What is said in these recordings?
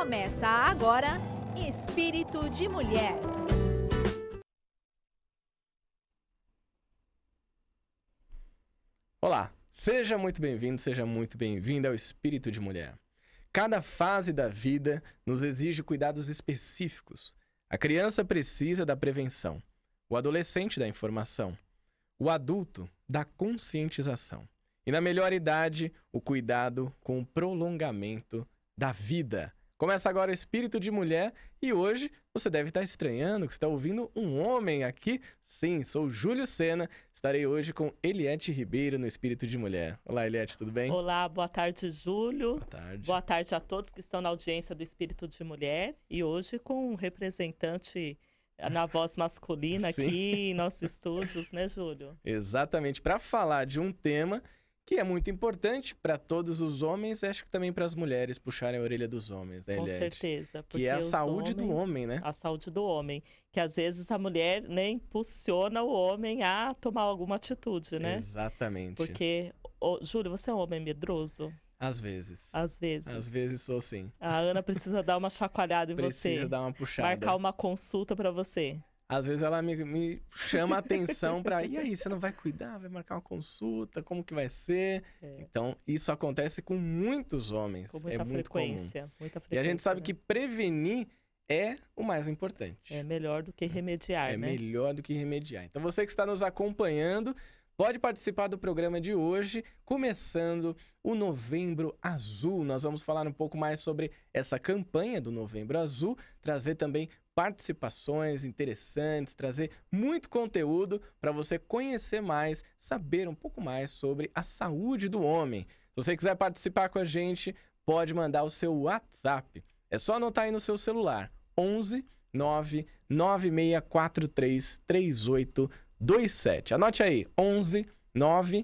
Começa agora Espírito de Mulher. Olá, seja muito bem-vindo, seja muito bem-vinda ao Espírito de Mulher. Cada fase da vida nos exige cuidados específicos. A criança precisa da prevenção, o adolescente da informação, o adulto da conscientização. E na melhor idade, o cuidado com o prolongamento da vida. Começa agora o Espírito de Mulher e hoje você deve estar estranhando que está ouvindo um homem aqui. Sim, sou Júlio Sena, estarei hoje com Eliette Ribeiro no Espírito de Mulher. Olá, Eliette, tudo bem? Olá, boa tarde, Júlio. Boa tarde. Boa tarde a todos que estão na audiência do Espírito de Mulher e hoje com um representante na voz masculina aqui em nossos estúdios, né, Júlio? Exatamente, para falar de um tema que é muito importante para todos os homens, e acho que também para as mulheres puxarem a orelha dos homens, né, Com Eliette? certeza. Que é a saúde do homem, né? A saúde do homem. Que às vezes a mulher, né, impulsiona o homem a tomar alguma atitude, né? Exatamente. Porque, Júlio, você é um homem medroso? Às vezes. Às vezes. Às vezes sou sim. A Ana precisa dar uma chacoalhada em você. Precisa dar uma puxada. Marcar uma consulta para você. Às vezes ela me chama a atenção para, e aí, você não vai cuidar? Vai marcar uma consulta? Como que vai ser? Então, isso acontece com muitos homens. Com muita frequência. Muita frequência. E a gente sabe, né, que né? prevenir é o mais importante. É melhor do que remediar, né? né? É melhor do que remediar. Então, você que está nos acompanhando, pode participar do programa de hoje, começando o Novembro Azul. Nós vamos falar um pouco mais sobre essa campanha do Novembro Azul, trazer também participações interessantes, trazer muito conteúdo para você conhecer mais, saber um pouco mais sobre a saúde do homem. Se você quiser participar com a gente, pode mandar o seu WhatsApp. É só anotar aí no seu celular, 11 9 9643 3827. Anote aí, 11 9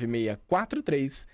9643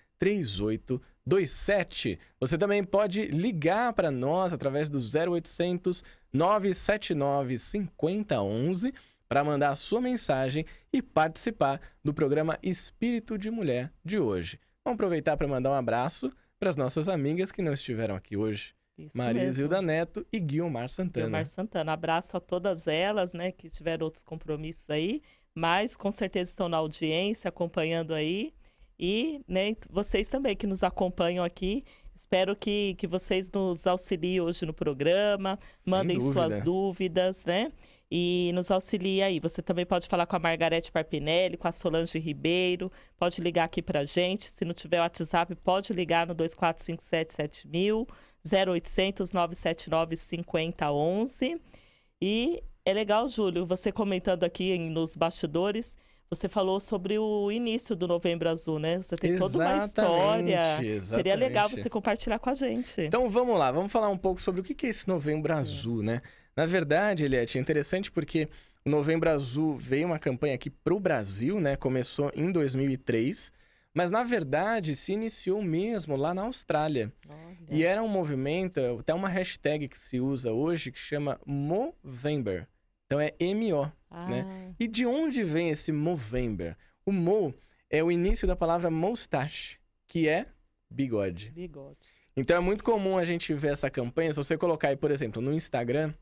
3827. Você também pode ligar para nós através do 0800 979 5011 para mandar a sua mensagem e participar do programa Espírito de Mulher de hoje. Vamos aproveitar para mandar um abraço para as nossas amigas que não estiveram aqui hoje. Isso Maria mesmo. Zilda Neto e Guilmar Santana. Guilmar Santana. Abraço a todas elas, né, que tiveram outros compromissos aí, mas com certeza estão na audiência, acompanhando aí. E, né, vocês também que nos acompanham aqui, espero que vocês nos auxiliem hoje no programa, mandem suas dúvidas, né? E nos auxiliem aí. Você também pode falar com a Margarete Parpinelli, com a Solange Ribeiro, pode ligar aqui pra gente. Se não tiver WhatsApp, pode ligar no 24577000, 0800 979 5011. E é legal, Júlio, você comentando aqui nos bastidores, você falou sobre o início do Novembro Azul, né? Você tem toda uma história. Exatamente. Seria legal você compartilhar com a gente. Então vamos lá, vamos falar um pouco sobre o que é esse Novembro Azul, né? Na verdade, Eliette, é interessante porque o Novembro Azul veio uma campanha aqui para o Brasil, né? Começou em 2003, mas na verdade se iniciou mesmo lá na Austrália. Olha. E era um movimento, até uma hashtag que se usa hoje que chama Movember. Então é M-O, né? E de onde vem esse Movember? O Mo é o início da palavra moustache, que é bigode. Bigode. Então é muito comum a gente ver essa campanha. Se você colocar aí, por exemplo, no Instagram,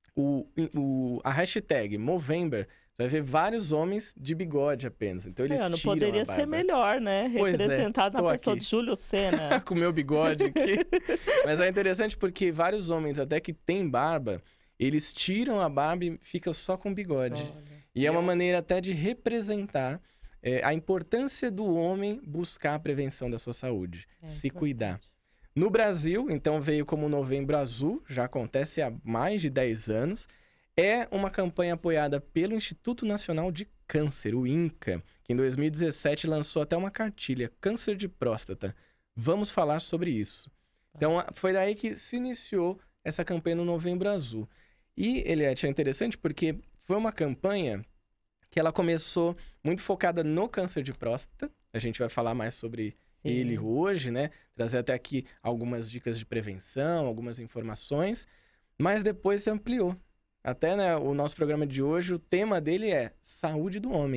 a hashtag Movember, você vai ver vários homens de bigode apenas. Então eles tiram não poderia a barba. ser melhor, né? Representado na pessoa aqui de Júlio Sena. com o meu bigode aqui. Mas é interessante porque vários homens, até que têm barba, eles tiram a barba e ficam só com bigode. Olha. E é uma maneira até de representar a importância do homem buscar a prevenção da sua saúde, se cuidar. No Brasil, então, veio como Novembro Azul, já acontece há mais de 10 anos. É uma campanha apoiada pelo Instituto Nacional de Câncer, o INCA, que em 2017 lançou até uma cartilha, Câncer de Próstata. Vamos falar sobre isso. Então, foi daí que se iniciou essa campanha no Novembro Azul. E, Eliette, é interessante porque foi uma campanha que ela começou muito focada no câncer de próstata. A gente vai falar mais sobre ele hoje, né? Trazer até aqui algumas dicas de prevenção, algumas informações. Mas depois se ampliou. Até, né, o nosso programa de hoje, o tema dele é saúde do homem.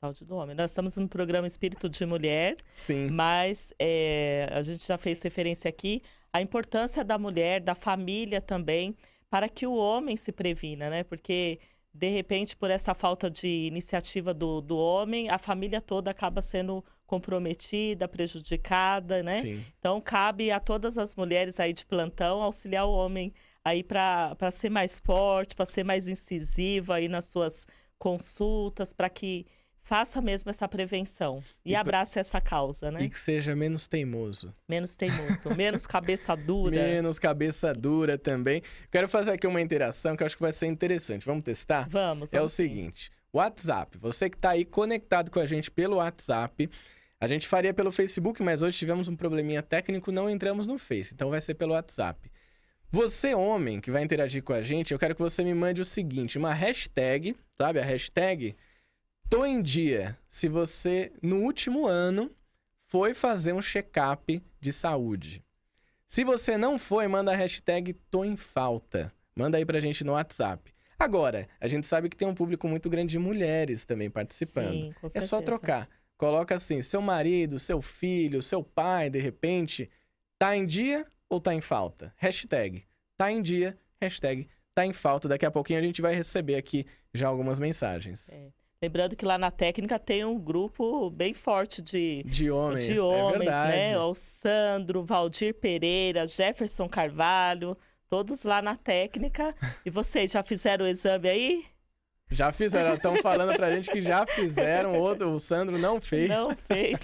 Saúde do homem. Nós estamos no programa Espírito de Mulher, Sim. mas a gente já fez referência aqui à importância da mulher, da família também, para que o homem se previna, né? Porque, de repente, por essa falta de iniciativa do homem, a família toda acaba sendo comprometida, prejudicada, né? Sim. Então, cabe a todas as mulheres aí de plantão auxiliar o homem aí para ser mais forte, para ser mais incisivo aí nas suas consultas, para que faça mesmo essa prevenção e abrace essa causa, né? E que seja menos teimoso. Menos teimoso, menos cabeça dura. Menos cabeça dura também. Quero fazer aqui uma interação que eu acho que vai ser interessante. Vamos testar? Vamos. É o sim. seguinte, WhatsApp. Você que está aí conectado com a gente pelo WhatsApp, a gente faria pelo Facebook, mas hoje tivemos um probleminha técnico, não entramos no Face, então vai ser pelo WhatsApp. Você, homem, que vai interagir com a gente, eu quero que você me mande o seguinte, uma hashtag, sabe a hashtag? Tô em dia, se você, no último ano, foi fazer um check-up de saúde. Se você não foi, manda a hashtag Tô em Falta. Manda aí pra gente no WhatsApp. Agora, a gente sabe que tem um público muito grande de mulheres também participando. Sim, com É certeza. só trocar. Coloca assim, seu marido, seu filho, seu pai, de repente, tá em dia ou tá em falta? Hashtag tá em dia, hashtag tá em falta. Daqui a pouquinho a gente vai receber aqui já algumas mensagens. Lembrando que lá na técnica tem um grupo bem forte De homens, de é homens, verdade. né? O Sandro, Valdir Pereira, Jefferson Carvalho, todos lá na técnica. E vocês já fizeram o exame aí? Já fizeram, estão falando pra gente que já fizeram, o Sandro não fez. Não fez.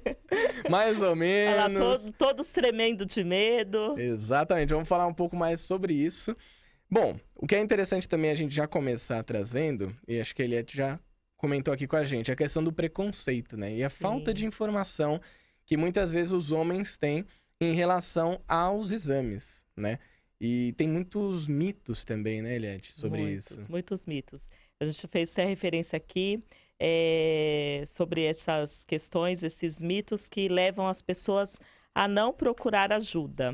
Mais ou Olha lá, menos. todos tremendo de medo. Exatamente, vamos falar um pouco mais sobre isso. Bom, o que é interessante também a gente já começar trazendo, e acho que ele já comentou aqui com a gente, a questão do preconceito, né? E a Sim. falta de informação que muitas vezes os homens têm em relação aos exames, né? E tem muitos mitos também, né, Eliette, sobre isso. Muitos mitos. A gente fez essa referência aqui sobre essas questões, esses mitos que levam as pessoas a não procurar ajuda.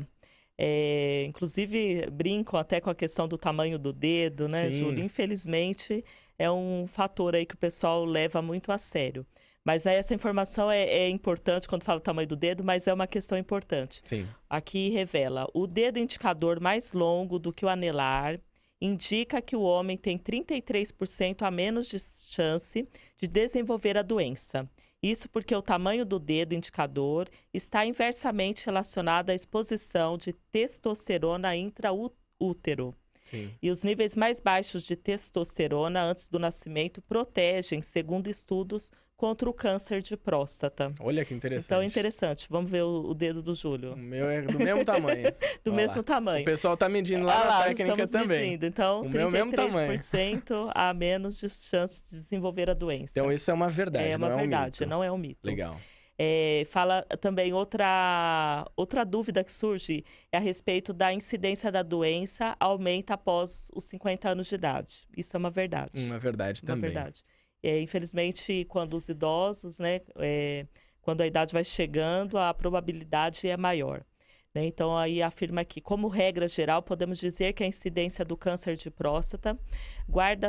Inclusive, brincam até com a questão do tamanho do dedo, né, Sim. Júlio? Infelizmente, é um fator aí que o pessoal leva muito a sério. Mas aí essa informação é importante quando fala o tamanho do dedo, mas é uma questão importante. Sim. Aqui revela, o dedo indicador mais longo do que o anelar indica que o homem tem 33% a menos de chance de desenvolver a doença. Isso porque o tamanho do dedo indicador está inversamente relacionado à exposição de testosterona intraútero. Sim. E os níveis mais baixos de testosterona antes do nascimento protegem, segundo estudos, contra o câncer de próstata. Olha que interessante. Então é interessante. Vamos ver o dedo do O Júlio. meu é do mesmo tamanho. Do Olha mesmo lá. tamanho. O pessoal tá medindo lá na técnica estamos também. medindo. Então, O meu mesmo 33% a menos de chance de desenvolver a doença. Então isso é uma verdade, é uma não verdade, é um mito. não é um mito. Legal. Fala também outra dúvida que surge é a respeito da incidência da doença aumenta após os 50 anos de idade. Isso é uma verdade. Uma verdade Uma também. verdade. Infelizmente, quando os idosos, né, quando a idade vai chegando, a probabilidade é maior. Né? Então, aí afirma aqui, como regra geral, podemos dizer que a incidência do câncer de próstata guarda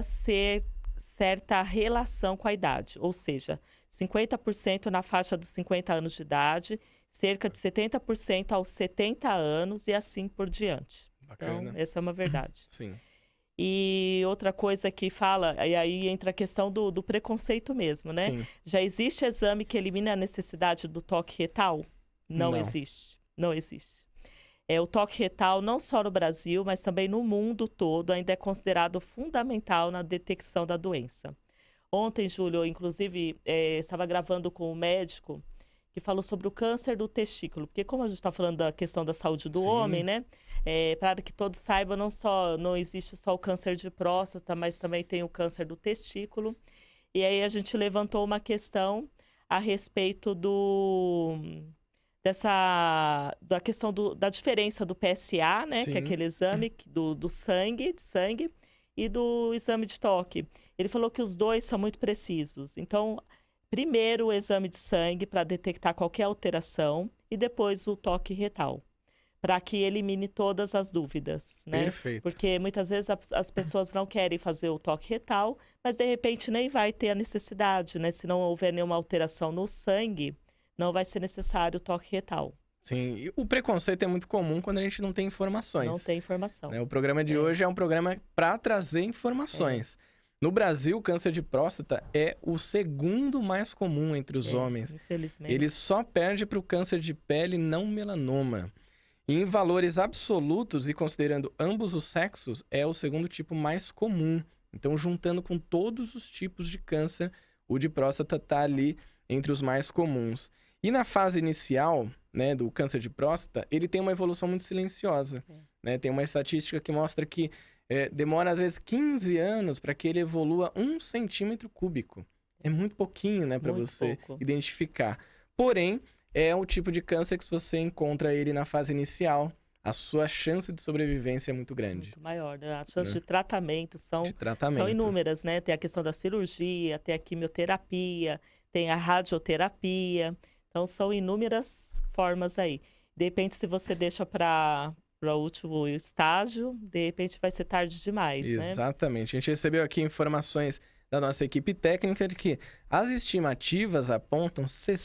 certa relação com a idade, ou seja, 50% na faixa dos 50 anos de idade, cerca de 70% aos 70 anos e assim por diante. Bacana. Então, essa é uma verdade. Sim. E outra coisa que fala, e aí entra a questão do preconceito mesmo, né? Sim. Já existe exame que elimina a necessidade do toque retal? Não Não. existe. Não existe. O toque retal, não só no Brasil, mas também no mundo todo, ainda é considerado fundamental na detecção da doença. Ontem, Júlio, inclusive, estava gravando com um médico que falou sobre o câncer do testículo. Porque como a gente está falando da questão da saúde do Sim. homem, né? Para que todos saibam, não existe só o câncer de próstata, mas também tem o câncer do testículo. E aí a gente levantou uma questão a respeito da questão da diferença do PSA, né? Sim. Que é aquele exame do sangue, e do exame de toque. Ele falou que os dois são muito precisos. Então, primeiro o exame de sangue para detectar qualquer alteração e depois o toque retal, para que elimine todas as dúvidas, né? Perfeito. Porque muitas vezes as pessoas não querem fazer o toque retal, mas de repente nem vai ter a necessidade, né? Se não houver nenhuma alteração no sangue, não vai ser necessário o toque retal. Sim, e o preconceito é muito comum quando a gente não tem informações. Não tem informação. Né? O programa de hoje é um programa para trazer informações. No Brasil, o câncer de próstata é o segundo mais comum entre os homens. Infelizmente. Ele só perde para o câncer de pele não melanoma. E em valores absolutos, e considerando ambos os sexos, é o segundo tipo mais comum. Então, juntando com todos os tipos de câncer, o de próstata está ali entre os mais comuns. E na fase inicial, né, do câncer de próstata, ele tem uma evolução muito silenciosa. Né? Tem uma estatística que mostra que demora, às vezes, 15 anos para que ele evolua 1 centímetro cúbico. É muito pouquinho, né, para você identificar. Porém, é um tipo de câncer que, se você encontra ele na fase inicial, a sua chance de sobrevivência é muito grande. Muito maior, né? As chances de tratamento são inúmeras, né? Tem a questão da cirurgia, tem a quimioterapia, tem a radioterapia. Então, são inúmeras formas aí. De repente, se você deixa para o último estágio, de repente vai ser tarde demais, né? Exatamente. A gente recebeu aqui informações da nossa equipe técnica de que as estimativas apontam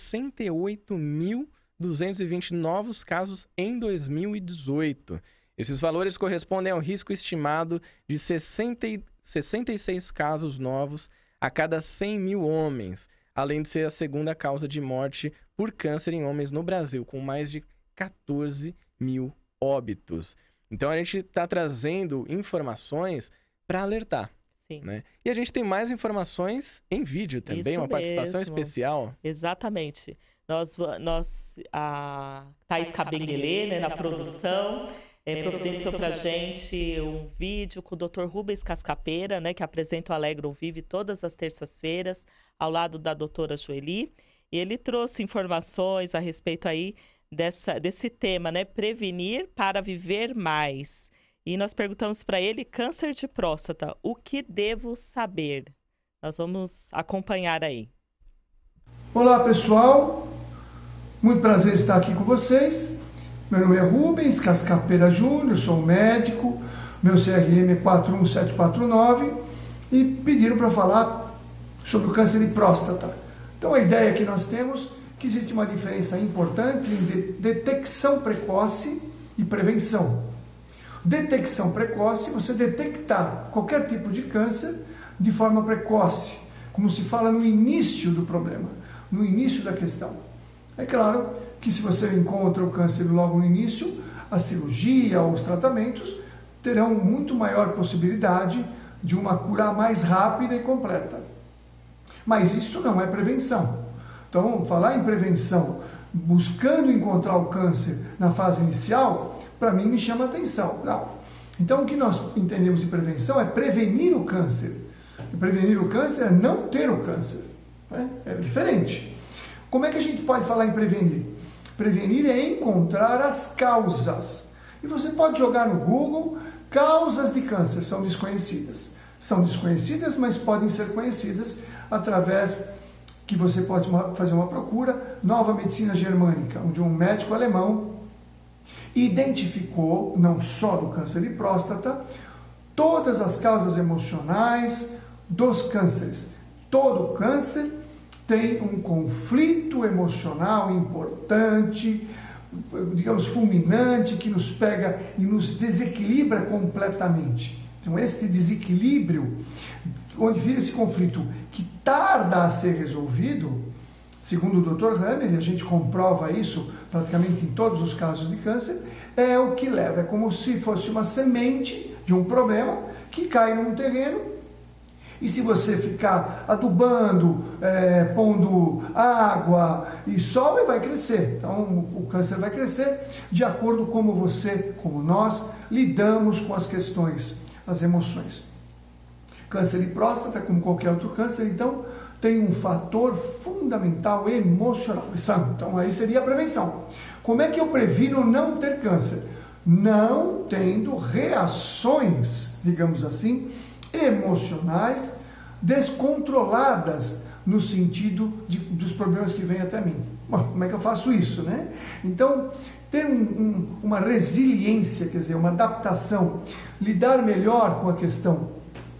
68.220 novos casos em 2018. Esses valores correspondem ao risco estimado de 66 casos novos a cada 100 mil homens, além de ser a segunda causa de morte por câncer em homens no Brasil, com mais de 14 mil óbitos. Então, a gente está trazendo informações para alertar. Né? E a gente tem mais informações em vídeo também, uma participação especial. Exatamente. A Thaís Cabenguele, né, na produção, providenciou para a gente um vídeo com o Dr. Rubens Cascapeira, né, que apresenta o Alegro Vive todas as terças-feiras, ao lado da doutora Joeli. E ele trouxe informações a respeito aí desse tema, né, prevenir para viver mais. E nós perguntamos para ele, câncer de próstata, o que devo saber? Nós vamos acompanhar aí. Olá, pessoal. Muito prazer estar aqui com vocês. Meu nome é Rubens Cascapeira Júnior, sou médico, meu CRM é 41749 e pediram para falar sobre o câncer de próstata. Então, a ideia que nós temos é que existe uma diferença importante entre detecção precoce e prevenção. Detecção precoce, você detectar qualquer tipo de câncer de forma precoce, como se fala no início do problema, no início da questão. É claro que se você encontra o câncer logo no início, a cirurgia ou os tratamentos terão muito maior possibilidade de uma cura mais rápida e completa. Mas isto não é prevenção. Então, falar em prevenção, buscando encontrar o câncer na fase inicial, para mim me chama atenção. Não. Então, o que nós entendemos de prevenção é prevenir o câncer. E prevenir o câncer é não ter o câncer. Né? É diferente. Como é que a gente pode falar em prevenir? Prevenir é encontrar as causas. E você pode jogar no Google, causas de câncer são desconhecidas. São desconhecidas, mas podem ser conhecidas através que você pode fazer uma procura, Nova Medicina Germânica, onde um médico alemão identificou, não só do câncer de próstata, todas as causas emocionais dos cânceres. Todo câncer tem um conflito emocional importante, digamos, fulminante, que nos pega e nos desequilibra completamente. Então, este desequilíbrio, onde fica esse conflito que tarda a ser resolvido, segundo o Dr. Hammer, e a gente comprova isso praticamente em todos os casos de câncer, é o que leva, é como se fosse uma semente de um problema que cai num terreno, e se você ficar adubando, pondo água e sol, ele vai crescer. Então o câncer vai crescer de acordo com como você, como nós, lidamos com as questões, as emoções. Câncer de próstata, como qualquer outro câncer, então, tem um fator fundamental emocional. Então, aí seria a prevenção. Como é que eu previno não ter câncer? Não tendo reações, digamos assim, emocionais descontroladas no sentido dos problemas que vêm até mim. Bom, como é que eu faço isso, né? Então, ter uma resiliência, quer dizer, uma adaptação, lidar melhor com a questão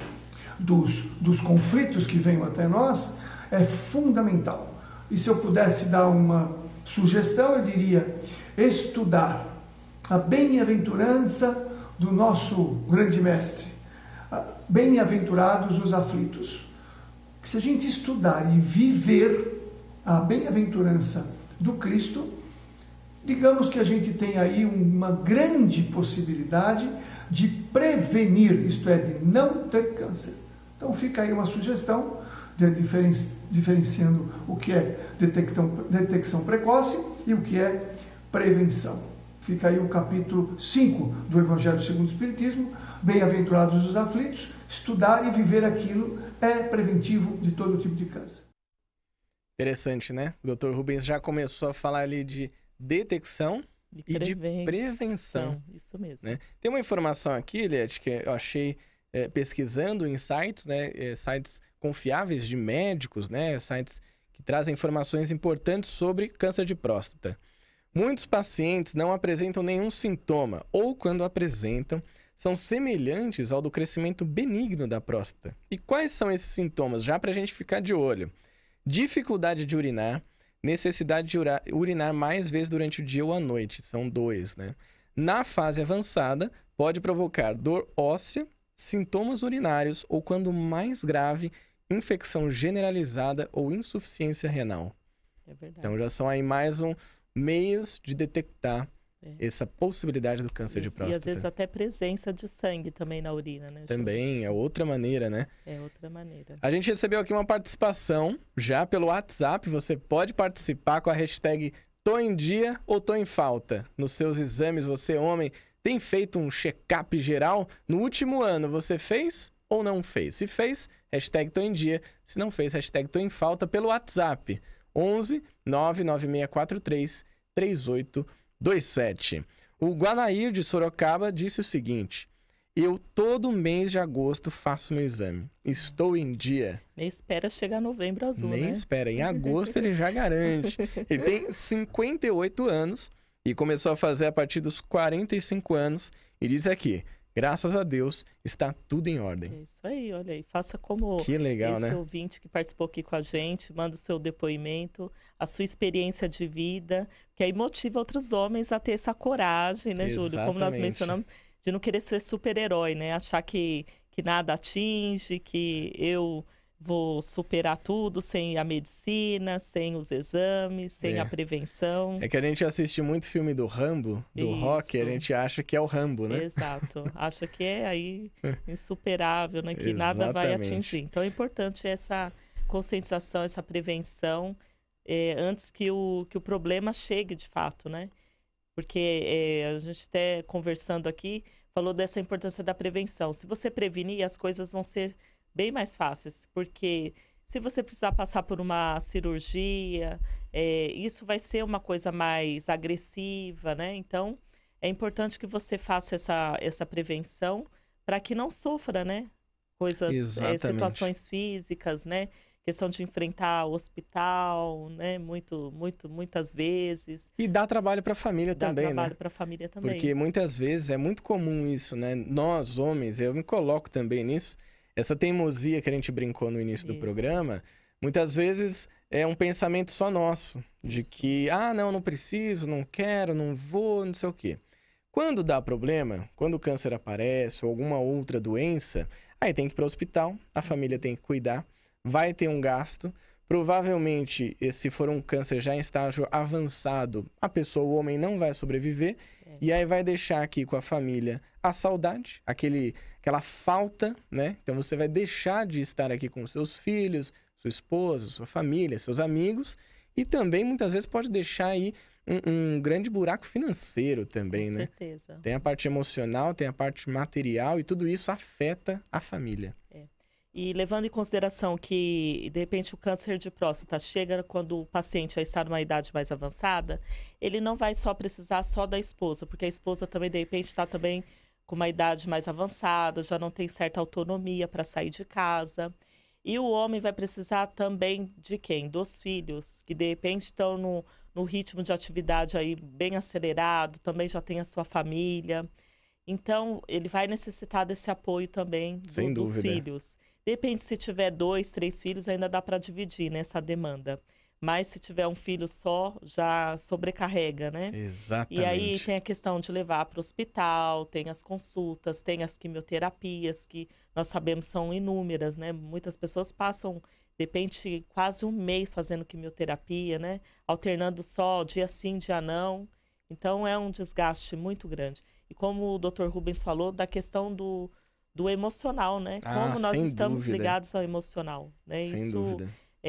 dos conflitos que vêm até nós, é fundamental. E se eu pudesse dar uma sugestão, eu diria estudar a bem-aventurança do nosso grande mestre. Bem-aventurados os aflitos. Se a gente estudar e viver a bem-aventurança do Cristo, digamos que a gente tem aí uma grande possibilidade de prevenir, isto é, de não ter câncer. Então fica aí uma sugestão, diferenciando o que é detecção precoce e o que é prevenção. Fica aí o capítulo 5 do Evangelho segundo o Espiritismo, bem-aventurados os aflitos, estudar e viver aquilo é preventivo de todo tipo de câncer. Interessante, né? O Dr. Rubens já começou a falar ali de detecção e de prevenção. Isso mesmo. Né? Tem uma informação aqui, Eliette, que eu achei pesquisando em sites, né? Sites confiáveis de médicos, né? Sites que trazem informações importantes sobre câncer de próstata. Muitos pacientes não apresentam nenhum sintoma ou, quando apresentam, são semelhantes ao do crescimento benigno da próstata. E quais são esses sintomas? Já para a gente ficar de olho. Dificuldade de urinar, necessidade de urinar mais vezes durante o dia ou à noite, são 2, né? Na fase avançada, pode provocar dor óssea, sintomas urinários ou, quando mais grave, infecção generalizada ou insuficiência renal. É verdade. Então já são aí mais meios de detectar essa possibilidade do câncer de próstata. E às vezes até presença de sangue também na urina, né? Também, é outra maneira, né? É outra maneira. A gente recebeu aqui uma participação já pelo WhatsApp. Você pode participar com a hashtag Tô em Dia ou Tô em Falta. Nos seus exames, você, homem, tem feito um check-up geral? No último ano, você fez ou não fez? Se fez, hashtag Tô em Dia. Se não fez, hashtag Tô em Falta pelo WhatsApp. 11 99643 3827. O Guanair de Sorocaba disse o seguinte: eu todo mês de agosto faço meu exame. Estou em dia. Nem espera chegar novembro azul, Nem né? espera. Em agosto ele já garante. Ele tem 58 anos e começou a fazer a partir dos 45 anos. E diz aqui: graças a Deus, está tudo em ordem. É isso aí, olha aí. Faça como que legal, esse né? ouvinte que participou aqui com a gente, manda o seu depoimento, a sua experiência de vida, que aí motiva outros homens a ter essa coragem, né, Júlio? Como nós Exatamente. mencionamos, de não querer ser super-herói, né? Achar que nada atinge, que eu vou superar tudo sem a medicina, sem os exames, sem a prevenção. É que a gente assiste muito filme do Rambo, do Rock, a gente acha que é o Rambo, né? Exato. Acha que é aí insuperável, né? Que nada vai atingir. Então é importante essa conscientização, essa prevenção, antes que o problema chegue de fato, né? Porque a gente até conversando aqui, falou dessa importância da prevenção. Se você prevenir, as coisas vão ser bem mais fáceis, porque se você precisar passar por uma cirurgia, isso vai ser uma coisa mais agressiva, né? Então, é importante que você faça essa prevenção para que não sofra, né? Coisas, situações físicas, né? Questão de enfrentar o hospital, né? Muitas vezes. E dá trabalho para a família também, né? Dá trabalho para a família também. Porque muitas vezes é muito comum isso, né? Nós, homens, eu me coloco também nisso, essa teimosia que a gente brincou no início do programa, muitas vezes é um pensamento só nosso, de que, não preciso, não quero, não vou, não sei o quê. Quando dá problema, quando o câncer aparece ou alguma outra doença, aí tem que ir para o hospital, a família tem que cuidar, vai ter um gasto. Provavelmente, se for um câncer já em estágio avançado, a pessoa, o homem, não vai sobreviver. E aí vai deixar aqui com a família a saudade, aquela falta, né? Então você vai deixar de estar aqui com seus filhos, sua esposa, sua família, seus amigos. E também, muitas vezes, pode deixar aí um grande buraco financeiro também, né? Com certeza. Tem a parte emocional, tem a parte material e tudo isso afeta a família. E levando em consideração que, de repente, o câncer de próstata chega quando o paciente já está numa idade mais avançada, ele não vai só precisar só da esposa, porque a esposa também, de repente, está também com uma idade mais avançada, já não tem certa autonomia para sair de casa. E o homem vai precisar também de quem? Dos filhos, que de repente estão no ritmo de atividade aí bem acelerado, também já tem a sua família. Então, ele vai necessitar desse apoio também dos filhos. Depende, se tiver 2, 3 filhos, ainda dá para dividir, né, essa demanda. Mas se tiver um filho só, já sobrecarrega, né? Exatamente. E aí tem a questão de levar para o hospital, tem as consultas, tem as quimioterapias, que nós sabemos são inúmeras, né? Muitas pessoas passam, de repente, quase um mês fazendo quimioterapia, né? Alternando só dia sim, dia não. Então, é um desgaste muito grande. E como o Dr. Rubens falou, da questão do emocional, né? Como nós estamos ligados ao emocional, né? Sem Isso dúvida.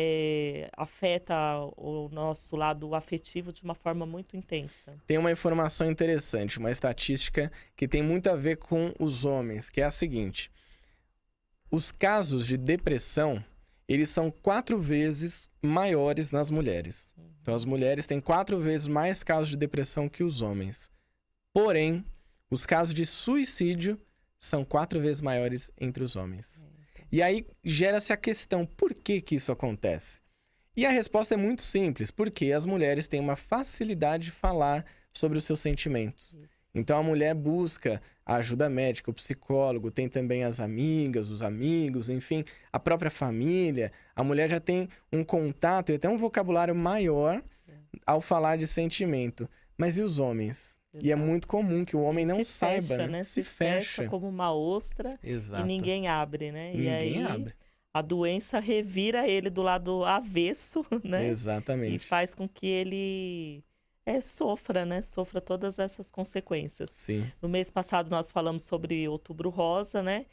Afeta o nosso lado afetivo de uma forma muito intensa. Tem uma informação interessante, uma estatística que tem muito a ver com os homens, que é a seguinte: os casos de depressão, eles são 4 vezes maiores nas mulheres. Então, as mulheres têm 4 vezes mais casos de depressão que os homens. Porém, os casos de suicídio são 4 vezes maiores entre os homens. E aí gera-se a questão, por que que isso acontece? E a resposta é muito simples, porque as mulheres têm uma facilidade de falar sobre os seus sentimentos. Então a mulher busca a ajuda médica, o psicólogo, tem também as amigas, os amigos, enfim, a própria família. A mulher já tem um contato e até um vocabulário maior ao falar de sentimento. Mas e os homens? Exato. E é muito comum que o homem não saiba, né? Se fecha como uma ostra. Exato. E ninguém abre, né? Ninguém abre. A doença revira ele do lado avesso, né? Exatamente. E faz com que ele sofra, né? Sofra todas essas consequências. Sim. No mês passado nós falamos sobre Outubro Rosa, né?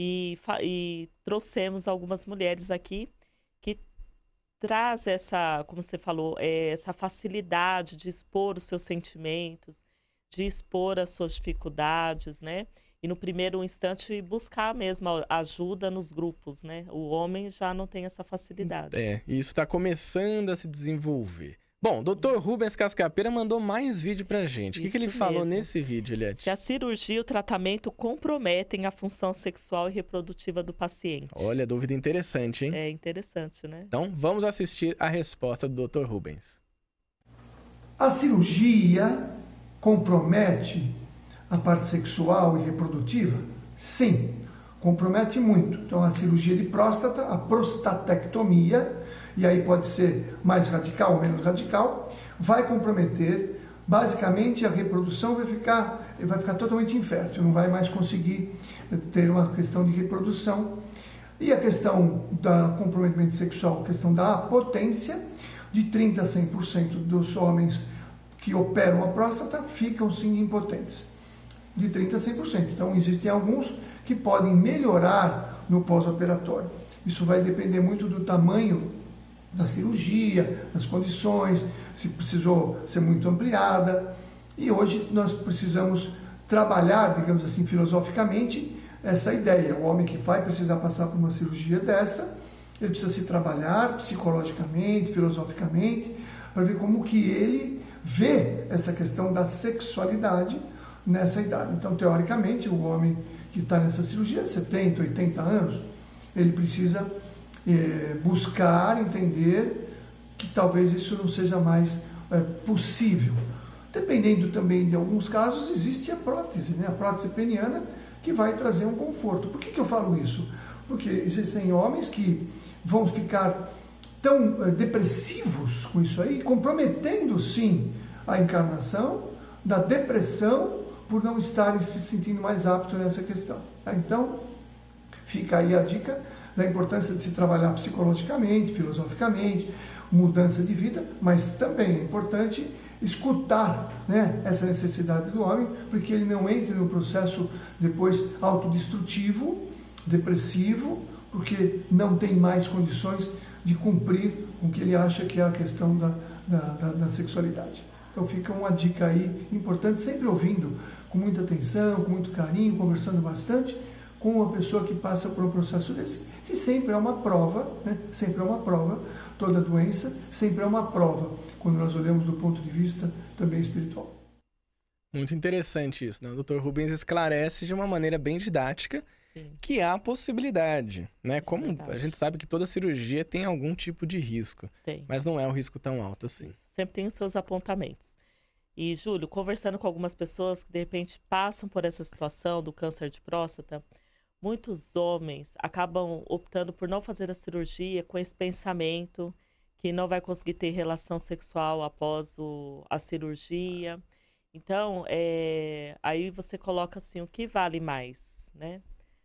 E trouxemos algumas mulheres aqui que traz essa, como você falou, essa facilidade de expor os seus sentimentos, de expor as suas dificuldades, né? E no primeiro instante buscar mesmo ajuda nos grupos, né? O homem já não tem essa facilidade. E isso está começando a se desenvolver. Bom, o Dr. Rubens Cascapeira mandou mais vídeo pra gente. O que ele falou nesse vídeo, Eliette? Se a cirurgia e o tratamento comprometem a função sexual e reprodutiva do paciente. Olha, dúvida interessante, hein? É interessante, né? Então, vamos assistir a resposta do Dr. Rubens. A cirurgia compromete a parte sexual e reprodutiva? Sim, compromete muito. Então, a cirurgia de próstata, a prostatectomia, e aí pode ser mais radical ou menos radical, vai comprometer, basicamente a reprodução vai ficar totalmente infértil, não vai mais conseguir ter uma questão de reprodução. E a questão do comprometimento sexual, a questão da potência, de 30% a 100% dos homens que operam a próstata ficam sim impotentes. De 30% a 100%. Então, existem alguns que podem melhorar no pós-operatório. Isso vai depender muito do tamanho da cirurgia, das condições, se precisou ser muito ampliada. E hoje nós precisamos trabalhar, digamos assim, filosoficamente, essa ideia. O homem que vai precisar passar por uma cirurgia dessa, ele precisa se trabalhar psicologicamente, filosoficamente, para ver como que ele vê essa questão da sexualidade nessa idade. Então, teoricamente, o homem que está nessa cirurgia, 70, 80 anos, ele precisa buscar entender que talvez isso não seja mais possível. Dependendo também de alguns casos, existe a prótese, né? A prótese peniana, que vai trazer um conforto. Por que eu falo isso? Porque existem homens que vão ficar tão depressivos com isso aí, comprometendo sim a encarnação da depressão por não estarem se sentindo mais aptos nessa questão. Então, fica aí a dica da importância de se trabalhar psicologicamente, filosoficamente, mudança de vida, mas também é importante escutar, né, essa necessidade do homem, porque ele não entre no processo depois autodestrutivo, depressivo, porque não tem mais condições de cumprir com o que ele acha que é a questão da sexualidade. Então fica uma dica aí importante, sempre ouvindo com muita atenção, com muito carinho, conversando bastante com uma pessoa que passa por um processo desse, que sempre é uma prova, né? Sempre é uma prova, toda doença sempre é uma prova, quando nós olhamos do ponto de vista também espiritual. Muito interessante isso, né? O Dr. Rubens esclarece de uma maneira bem didática. Sim. que há possibilidade, né? Como verdade. a gente sabe que toda cirurgia tem algum tipo de risco, Tem. mas não é um risco tão alto assim. Isso. Sempre tem os seus apontamentos. E, Júlio, conversando com algumas pessoas que, de repente, passam por essa situação do câncer de próstata, muitos homens acabam optando por não fazer a cirurgia com esse pensamento que não vai conseguir ter relação sexual após a cirurgia. Então, aí você coloca assim, o que vale mais, né?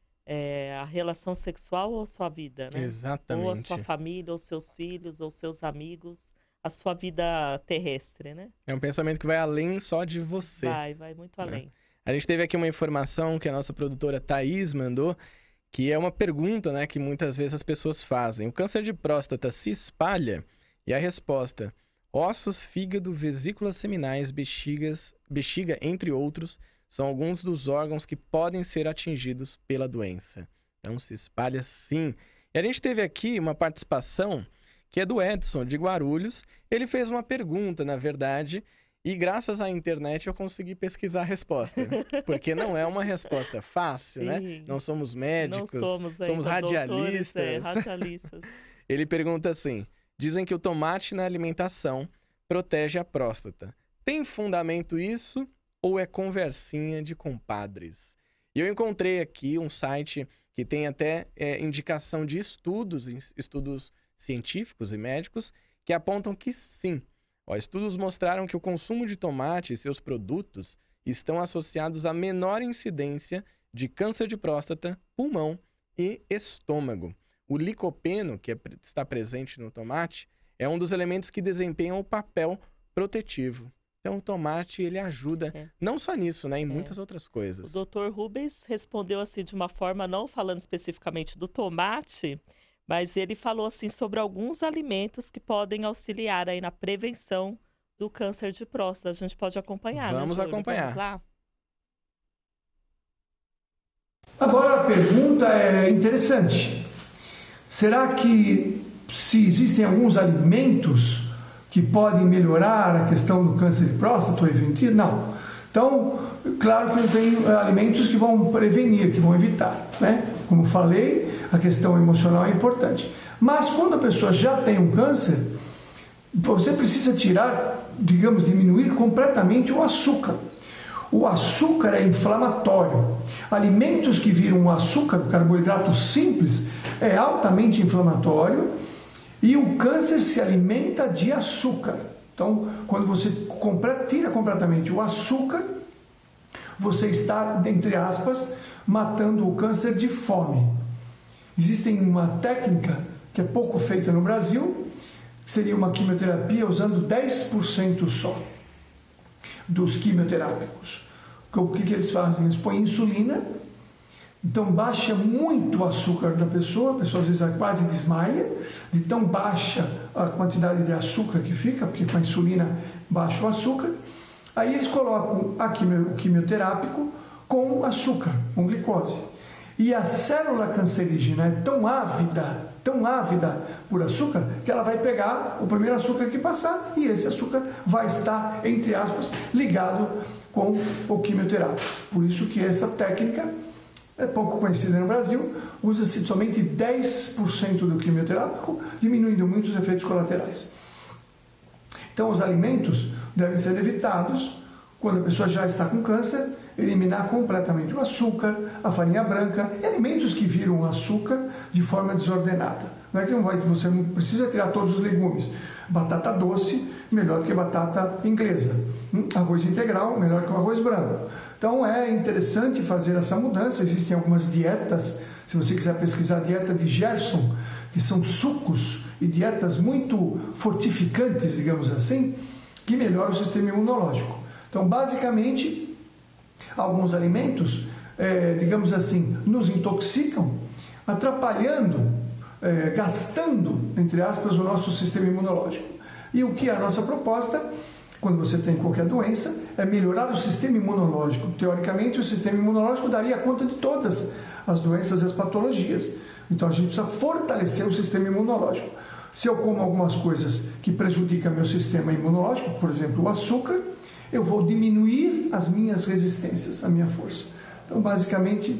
A relação sexual ou a sua vida, né? Exatamente. Ou a sua família, ou seus filhos, ou seus amigos, a sua vida terrestre, né? É um pensamento que vai além só de você. Vai muito além. A gente teve aqui uma informação que a nossa produtora Thaís mandou, que é uma pergunta, né, que muitas vezes as pessoas fazem. O câncer de próstata se espalha? E a resposta: ossos, fígado, vesículas seminais, bexiga, entre outros, são alguns dos órgãos que podem ser atingidos pela doença. Então, se espalha sim. E a gente teve aqui uma participação que é do Edson, de Guarulhos. Ele fez uma pergunta, na verdade, e graças à internet eu consegui pesquisar a resposta. Porque não é uma resposta fácil, né? Não somos médicos, não somos radialistas. Radialistas. Ele pergunta assim: dizem que o tomate na alimentação protege a próstata. Tem fundamento isso ou é conversinha de compadres? E eu encontrei aqui um site que tem até indicação de estudos científicos e médicos que apontam que sim. Estudos mostraram que o consumo de tomate e seus produtos estão associados a menor incidência de câncer de próstata, pulmão e estômago. O licopeno, que está presente no tomate, é um dos elementos que desempenham o papel protetivo. Então, o tomate, ele ajuda não só nisso, né? Em muitas outras coisas. O Dr. Rubens respondeu assim de uma forma, não falando especificamente do tomate, mas ele falou assim sobre alguns alimentos que podem auxiliar aí na prevenção do câncer de próstata. A gente pode acompanhar, Vamos né, Júlio? acompanhar. Vamos lá? Agora a pergunta é interessante. Será que se existem alguns alimentos que podem melhorar a questão do câncer de próstata ou evitar? Não. Então, claro que tem alimentos que vão prevenir, que vão evitar, né? Como falei, a questão emocional é importante. Mas quando a pessoa já tem um câncer, você precisa tirar, digamos, diminuir completamente o açúcar. O açúcar é inflamatório. Alimentos que viram açúcar, carboidrato simples, é altamente inflamatório e o câncer se alimenta de açúcar. Então, quando você tira completamente o açúcar, você está, entre aspas, matando o câncer de fome. Existe uma técnica que é pouco feita no Brasil, que seria uma quimioterapia usando 10% só dos quimioterápicos. O que eles fazem? Eles põem insulina, então baixa muito o açúcar da pessoa, a pessoa às vezes quase desmaia, de tão baixa a quantidade de açúcar que fica, porque com a insulina baixa o açúcar. Aí eles colocam o quimioterápico com açúcar, com glicose. E a célula cancerígena é tão ávida por açúcar, que ela vai pegar o primeiro açúcar que passar e esse açúcar vai estar, entre aspas, ligado com o quimioterápico. Por isso que essa técnica é pouco conhecida no Brasil, usa-se somente 10% do quimioterápico, diminuindo muito os efeitos colaterais. Então, os alimentos devem ser evitados quando a pessoa já está com câncer, eliminar completamente o açúcar, a farinha branca e alimentos que viram açúcar de forma desordenada. Não é que você não precisa tirar todos os legumes. Batata doce, melhor do que batata inglesa. Arroz integral, melhor que o arroz branco. Então é interessante fazer essa mudança. Existem algumas dietas, se você quiser pesquisar a dieta de Gerson, que são sucos e dietas muito fortificantes, digamos assim, que melhoram o sistema imunológico. Então, basicamente, alguns alimentos, digamos assim, nos intoxicam, atrapalhando, gastando, entre aspas, o nosso sistema imunológico. E o que é a nossa proposta, quando você tem qualquer doença, é melhorar o sistema imunológico. Teoricamente, o sistema imunológico daria conta de todas as doenças e as patologias. Então, a gente precisa fortalecer o sistema imunológico. Se eu como algumas coisas que prejudicam meu sistema imunológico, por exemplo, o açúcar, eu vou diminuir as minhas resistências, a minha força. Então, basicamente,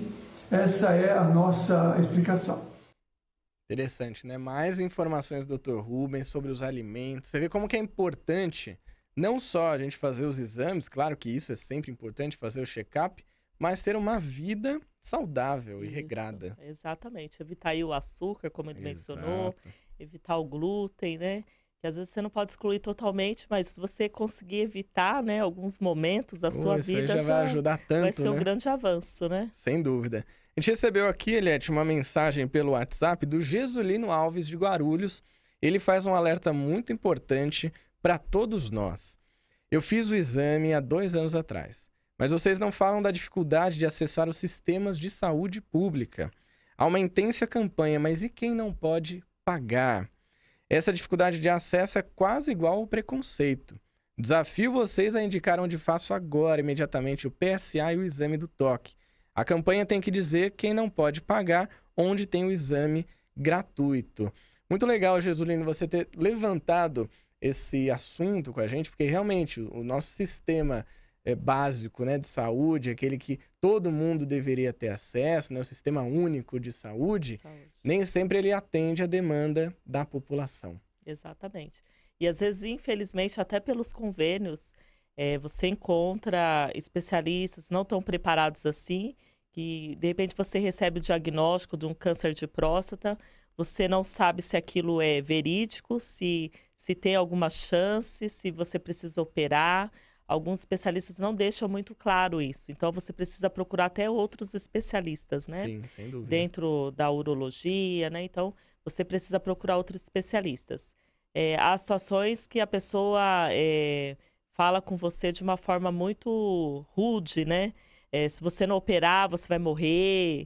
Essa é a nossa explicação. Interessante, né? Mais informações do Dr. Rubens sobre os alimentos. Você vê como que é importante não só a gente fazer os exames, claro que isso é sempre importante, fazer o check-up, mas ter uma vida saudável e regrada. Exatamente. Evitar aí o açúcar, como ele mencionou, evitar o glúten, né? Que às vezes você não pode excluir totalmente, mas se você conseguir evitar, né, alguns momentos da sua vida, já vai ajudar tanto, vai ser um né? grande avanço, né? Sem dúvida. A gente recebeu aqui, Eliette, uma mensagem pelo WhatsApp do Jesulino Alves de Guarulhos. Ele faz um alerta muito importante para todos nós. Eu fiz o exame há 2 anos atrás, mas vocês não falam da dificuldade de acessar os sistemas de saúde pública. Há uma intensa campanha, mas e quem não pode pagar? Essa dificuldade de acesso é quase igual ao preconceito. Desafio vocês a indicar onde faço agora, imediatamente, o PSA e o exame do toque. A campanha tem que dizer quem não pode pagar, onde tem o exame gratuito. Muito legal, Jesulino, você ter levantado esse assunto com a gente, porque realmente o nosso sistema básico, né, de saúde, aquele que todo mundo deveria ter acesso, né, o sistema único de saúde, nem sempre ele atende a demanda da população. Exatamente. E às vezes, infelizmente, até pelos convênios, você encontra especialistas não tão preparados assim, que de repente você recebe o diagnóstico de um câncer de próstata, você não sabe se aquilo é verídico, se tem alguma chance, se você precisa operar. Alguns especialistas não deixam muito claro isso. Então, você precisa procurar até outros especialistas, né? Sim, sem dúvida. Dentro da urologia, né? Então, você precisa procurar outros especialistas. Há situações que a pessoa fala com você de uma forma muito rude, né? Se você não operar, você vai morrer.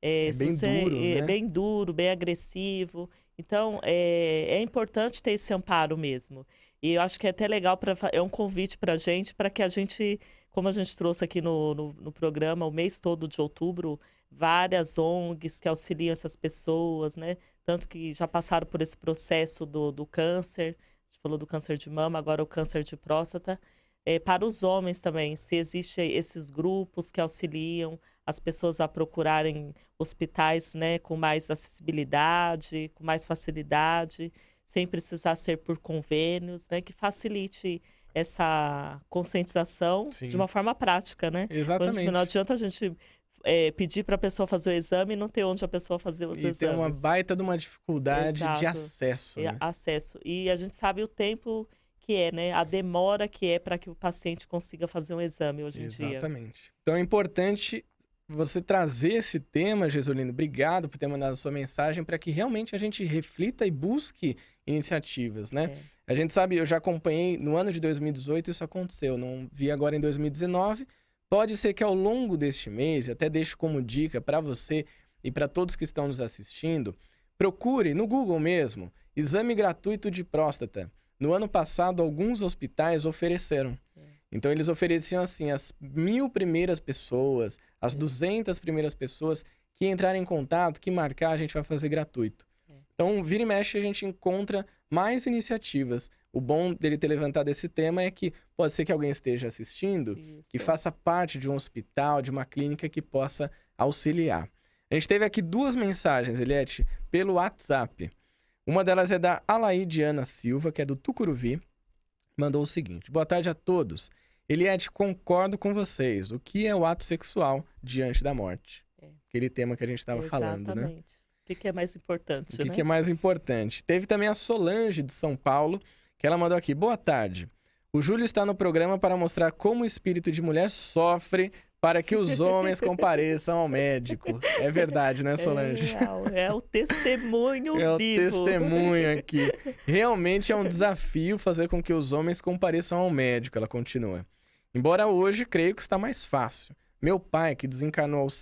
Duro, né? É bem duro, bem agressivo. Então, é importante ter esse amparo mesmo. E eu acho que é até legal, é um convite para a gente, para que a gente, como a gente trouxe aqui no programa, o mês todo de outubro, várias ONGs que auxiliam essas pessoas, né? Tanto que já passaram por esse processo do câncer, a gente falou do câncer de mama, agora o câncer de próstata. Para os homens também, se existem esses grupos que auxiliam as pessoas a procurarem hospitais, né, com mais acessibilidade, com mais facilidade, sem precisar ser por convênios, né, que facilite essa conscientização de uma forma prática, né? Exatamente. Não adianta a gente pedir para a pessoa fazer o exame e não ter onde a pessoa fazer os exames. E tem uma baita de uma dificuldade de acesso, né? Acesso. E a gente sabe o tempo que é, né? A demora que é para que o paciente consiga fazer um exame hoje em dia. Exatamente. Então é importante você trazer esse tema, Jesulino. Obrigado por ter mandado a sua mensagem para que realmente a gente reflita e busque iniciativas, né? A gente sabe, eu já acompanhei no ano de 2018 isso aconteceu, não vi agora em 2019. Pode ser que ao longo deste mês, até deixo como dica para você e para todos que estão nos assistindo, procure no Google mesmo, exame gratuito de próstata. No ano passado, alguns hospitais ofereceram. Então, eles ofereciam, assim, as 1.000 primeiras pessoas, as 200 primeiras pessoas que entrarem em contato, que marcar, a gente vai fazer gratuito. Então, vira e mexe, a gente encontra mais iniciativas. O bom dele ter levantado esse tema é que pode ser que alguém esteja assistindo e faça parte de um hospital, de uma clínica que possa auxiliar. A gente teve aqui 2 mensagens, Eliette, pelo WhatsApp. Uma delas é da Alaide Ana Silva, que é do Tucuruvi. Mandou o seguinte: boa tarde a todos. Eliette, concordo com vocês. O que é o ato sexual diante da morte? Aquele tema que a gente estava falando, né? Exatamente. O que é mais importante, O que é mais importante? Teve também a Solange, de São Paulo, que ela mandou aqui: boa tarde. O Júlio está no programa para mostrar como o espírito de mulher sofre para que os homens compareçam ao médico. É verdade, né, Solange? É o testemunho vivo. É o testemunho aqui. Realmente é um desafio fazer com que os homens compareçam ao médico, ela continua. Embora hoje, creio que está mais fácil. Meu pai, que desencarnou aos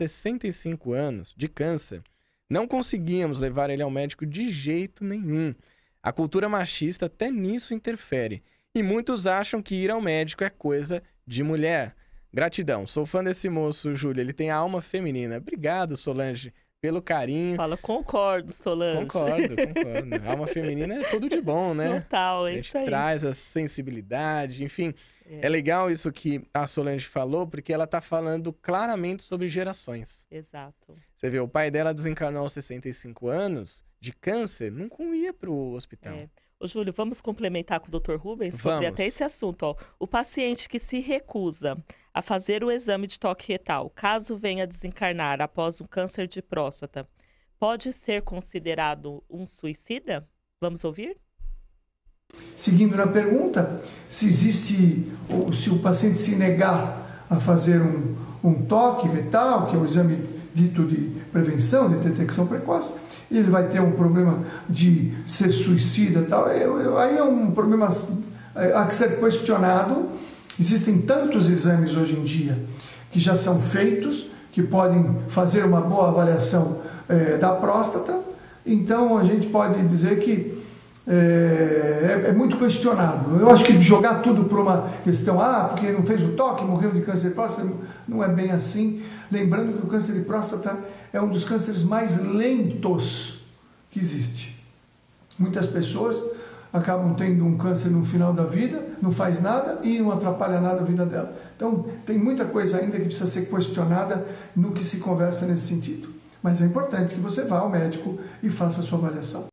65 anos, de câncer, não conseguíamos levar ele ao médico de jeito nenhum. A cultura machista até nisso interfere. E muitos acham que ir ao médico é coisa de mulher. Gratidão, sou fã desse moço, Júlio, ele tem a alma feminina. Obrigado, Solange, pelo carinho. Fala, concordo, Solange. Concordo. A alma feminina é tudo de bom, né? Total, é isso aí. A gente traz a sensibilidade, enfim. É legal isso que a Solange falou, porque ela tá falando claramente sobre gerações. Exato. Você vê, o pai dela desencarnou aos 65 anos, de câncer, nunca ia pro hospital. Ô, Júlio, vamos complementar com o Dr. Rubens sobre até esse assunto. Ó. O paciente que se recusa a fazer o exame de toque retal, caso venha desencarnar após um câncer de próstata, pode ser considerado um suicida? Vamos ouvir? Seguindo na pergunta, se o paciente se negar a fazer um toque retal, que é o exame dito de prevenção, de detecção precoce, ele vai ter um problema de ser suicida e tal. Aí é um problema a que ser questionado. Existem tantos exames hoje em dia que já são feitos, que podem fazer uma boa avaliação da próstata. Então a gente pode dizer que é muito questionado. Eu acho que jogar tudo por uma questão, porque não fez o toque, morreu de câncer de próstata, não é bem assim. Lembrando que o câncer de próstata é um dos cânceres mais lentos que existe. Muitas pessoas acabam tendo um câncer no final da vida, não faz nada e não atrapalha nada a vida dela. Então tem muita coisa ainda que precisa ser questionada no que se conversa nesse sentido. Mas é importante que você vá ao médico e faça a sua avaliação.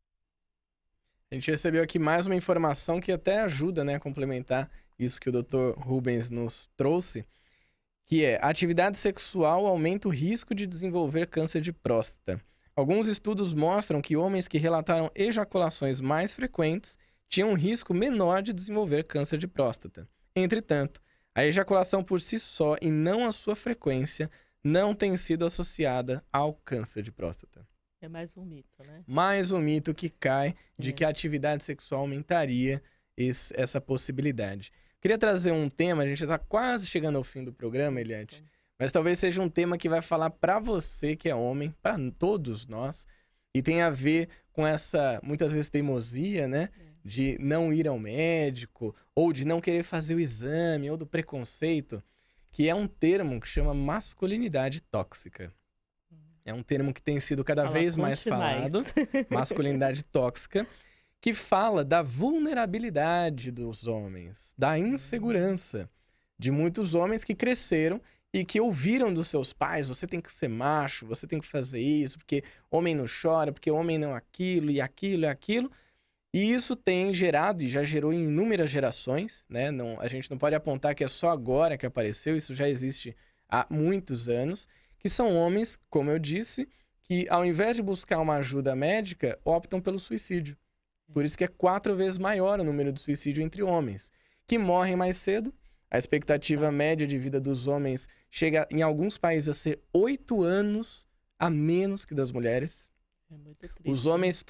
A gente recebeu aqui mais uma informação que até ajuda, né, a complementar isso que o Dr. Rubens nos trouxe, que é: a atividade sexual aumenta o risco de desenvolver câncer de próstata. Alguns estudos mostram que homens que relataram ejaculações mais frequentes tinham um risco menor de desenvolver câncer de próstata. Entretanto, a ejaculação por si só e não a sua frequência não tem sido associada ao câncer de próstata. É mais um mito, né? Mais um mito que cai de que a atividade sexual aumentaria essa possibilidade. Queria trazer um tema, a gente está quase chegando ao fim do programa, Eliette, mas talvez seja um tema que vai falar para você que é homem, para todos nós, e tem a ver com essa, muitas vezes, teimosia, né? De não ir ao médico, ou de não querer fazer o exame, ou do preconceito, que é um termo que chama masculinidade tóxica. É um termo que tem sido cada vez mais falado, masculinidade tóxica, que fala da vulnerabilidade dos homens, da insegurança de muitos homens que cresceram e que ouviram dos seus pais: você tem que ser macho, você tem que fazer isso, porque homem não chora, porque homem não aquilo, e aquilo, e aquilo. E isso tem gerado, e já gerou em inúmeras gerações, né? A gente não pode apontar que é só agora que apareceu, isso já existe há muitos anos, que são homens, como eu disse, que ao invés de buscar uma ajuda médica, optam pelo suicídio. Por isso que é 4 vezes maior o número de suicídio entre homens, que morrem mais cedo. A expectativa média de vida dos homens chega, em alguns países, a ser 8 anos a menos que das mulheres. É muito triste. Os homens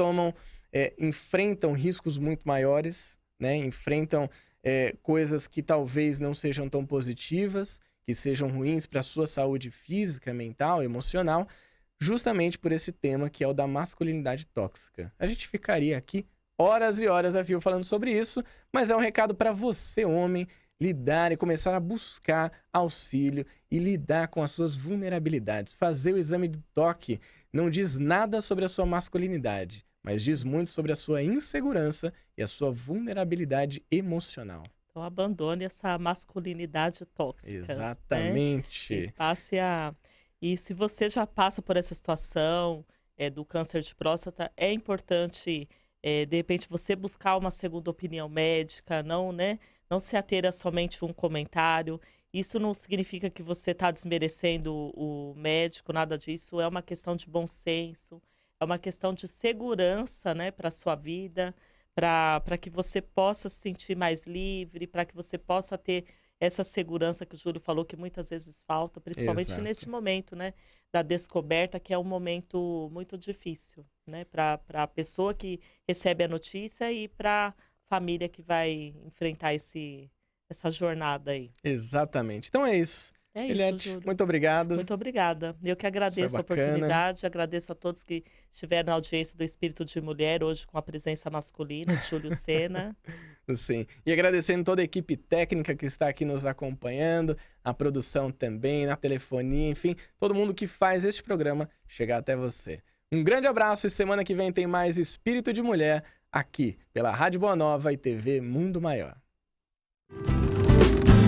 enfrentam riscos muito maiores, né? Enfrentam coisas que talvez não sejam tão positivas, que sejam ruins para a sua saúde física, mental, emocional, justamente por esse tema que é o da masculinidade tóxica. A gente ficaria aqui horas e horas a fio falando sobre isso, mas é um recado para você, homem, lidar e começar a buscar auxílio e lidar com as suas vulnerabilidades. Fazer o exame do toque não diz nada sobre a sua masculinidade, mas diz muito sobre a sua insegurança e a sua vulnerabilidade emocional. Então abandone essa masculinidade tóxica. Exatamente. Né? E se você já passa por essa situação do câncer de próstata, é importante, de repente, você buscar uma segunda opinião médica, não se ater a somente um comentário. Isso não significa que você está desmerecendo o médico, nada disso. É uma questão de bom senso, é uma questão de segurança, né, para a sua vida, para que você possa se sentir mais livre, para que você possa ter essa segurança que o Júlio falou que muitas vezes falta, principalmente neste momento, né, da descoberta, que é um momento muito difícil, né, para a pessoa que recebe a notícia e para a família que vai enfrentar essa jornada aí. Exatamente. Então é isso. É isso, Eliette, Júlio. muito obrigado. Muito obrigada. Eu que agradeço a oportunidade, agradeço a todos que estiveram na audiência do Espírito de Mulher, hoje com a presença masculina de Júlio Sena. Sim. E agradecendo toda a equipe técnica que está aqui nos acompanhando, a produção também, na telefonia, enfim, todo mundo que faz este programa chegar até você. Um grande abraço e semana que vem tem mais Espírito de Mulher aqui, pela Rádio Boa Nova e TV Mundo Maior.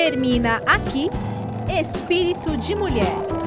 Termina aqui Espírito de Mulher.